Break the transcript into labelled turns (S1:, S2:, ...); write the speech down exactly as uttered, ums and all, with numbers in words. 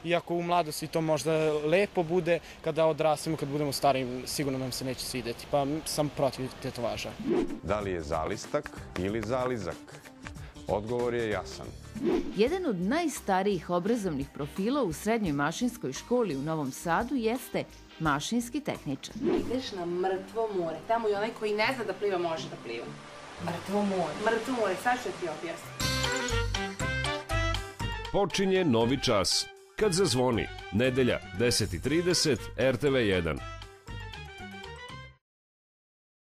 S1: iako u mladosti to možda lepo bude, kada odrastemo, kad budemo stari, sigurno nam se neće svideti, pa sam protiv tetovaža.
S2: Da li je zalistak ili zalizak? Odgovor je jasan.
S3: Jedan od najstarijih obrazovnih profila u srednjoj mašinskoj školi u Novom Sadu jeste mašinski tehničar.
S4: Ideš na mrtvo more, tamo i onaj koji ne zna da pliva može da pliva. Mrtvo more. Mrtvo more, sad ću ti objasniti.
S5: Počinje novi čas. Kad zazvoni, nedelja deset i trideset, R T V jedan.